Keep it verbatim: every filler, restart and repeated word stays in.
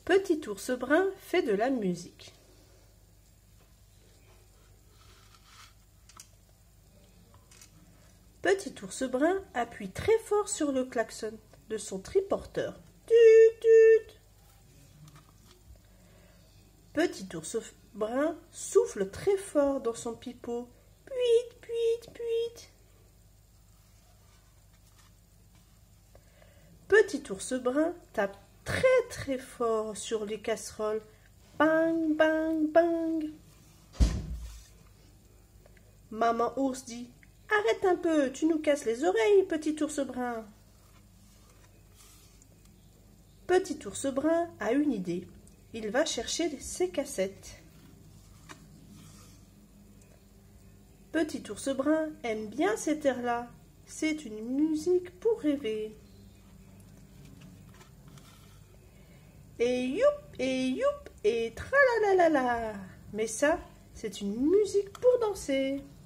Petit ours brun fait de la musique. Petit ours brun appuie très fort sur le klaxon de son triporteur. Tut, tut. Petit ours brun souffle très fort dans son pipeau. Puit, puit, puit. Petit ours brun tape très très fort sur les casseroles. Bang, bang, bang. Maman ours dit: arrête un peu, tu nous casses les oreilles, petit ours brun. Petit ours brun a une idée. Il va chercher ses cassettes. Petit ours brun aime bien cet air-là. C'est une musique pour rêver. Et youp, et youp, et tralalalala. Mais ça, c'est une musique pour danser.